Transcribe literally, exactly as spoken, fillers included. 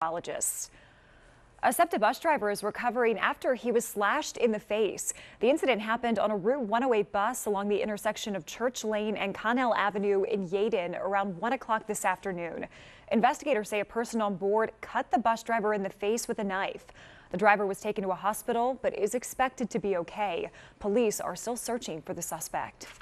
Biologists. A SEPTA bus driver is recovering after he was slashed in the face. The incident happened on a Route one oh eight bus along the intersection of Church Lane and Connell Avenue in Yeadon around one o'clock this afternoon. Investigators say a person on board cut the bus driver in the face with a knife. The driver was taken to a hospital but is expected to be okay. Police are still searching for the suspect.